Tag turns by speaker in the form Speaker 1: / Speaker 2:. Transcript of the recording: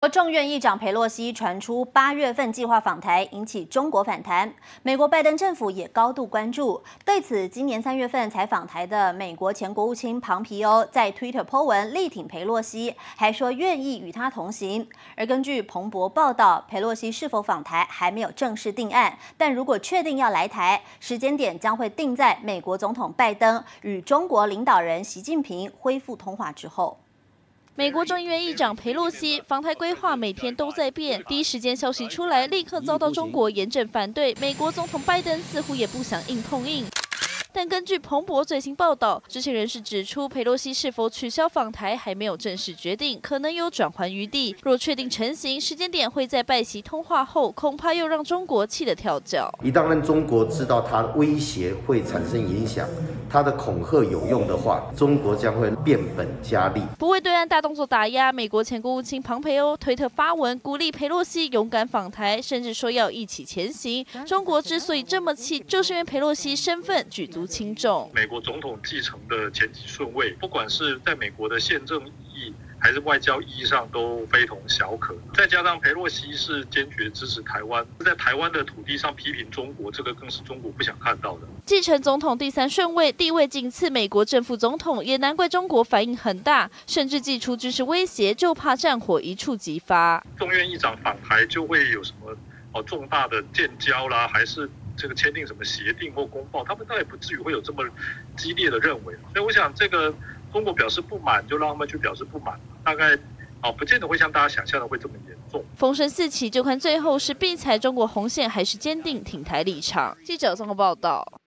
Speaker 1: 国众院议长佩洛西传出8月份计划访台，引起中国反弹。美国拜登政府也高度关注。对此，今年3月份才访台的美国前国务卿庞皮欧在 Twitter po 文力挺佩洛西，还说愿意与他同行。而根据彭博报道，佩洛西是否访台还没有正式定案，但如果确定要来台，时间点将会定在美国总统拜登与中国领导人习近平恢复通话之后。
Speaker 2: 美国众议院议长佩洛西访台规划每天都在变，第一时间消息出来，立刻遭到中国严正反对。美国总统拜登似乎也不想硬碰硬。 但根据彭博最新报道，知情人士指出，佩洛西是否取消访台还没有正式决定，可能有转圜余地。若确定成行，时间点会在拜习通话后，恐怕又让中国气得跳脚。
Speaker 3: 一旦让中国知道他的威胁会产生影响，他的恐吓有用的话，中国将会变本加厉。
Speaker 2: 不为对岸大动作打压，美国前国务卿庞培欧推特发文鼓励佩洛西勇敢访台，甚至说要一起前行。中国之所以这么气，就是因为佩洛西身份举足轻重。
Speaker 4: 美国总统继承的前几顺位，不管是在美国的宪政意义还是外交意义上，都非同小可。再加上佩洛西是坚决支持台湾，在台湾的土地上批评中国，这个更是中国不想看到的。
Speaker 2: 继承总统第3顺位，地位仅次美国正副总统，也难怪中国反应很大，甚至祭出军事威胁，就怕战火一触即发。
Speaker 4: 众院议长访台就会有什么重大的建交啦，还是？ 这个签订什么协定或公报，他们倒也不至于会有这么激烈的认为，所以我想这个中国表示不满，就让他们去表示不满，大概不见得会像大家想象的会这么严重。
Speaker 2: 风声四起，就看最后是避踩中国红线，还是坚定挺台立场。记者综合报道。